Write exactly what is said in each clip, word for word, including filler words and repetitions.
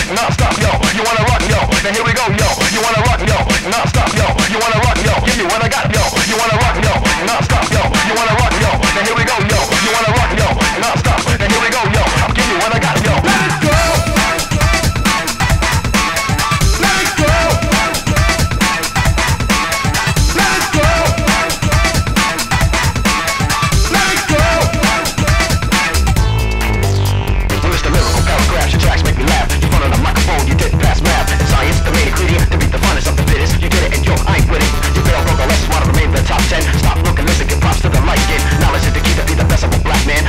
non-stop, yo. You wanna rock, yo? Then here we go, yo. You wanna rock, yo? Non-stop, yo. You wanna rock, yo? Give me what I got, yo. You wanna rock, yo? Non-stop, yo. You wanna rock, yo? Then here we go, yo. You wanna rock, yo? Non-stop. Then here we go, yo. I'll give you what I got, yo. Let it go. Let it go. Let it go. Let it go. Well, it's the lyrical paragraphs. Your tracks make me laugh. You front on the microphone, you didn't pass math. And science, the main ingredient to beat the funnest of the fittest. You did it and yo, I ain't with it. You failed, broke the less, wanna remain the top ten. Stop looking, listen, give props to the light skin. Knowledge is the key to be the best of a black man.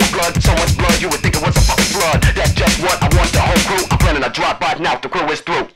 Now the crew is through.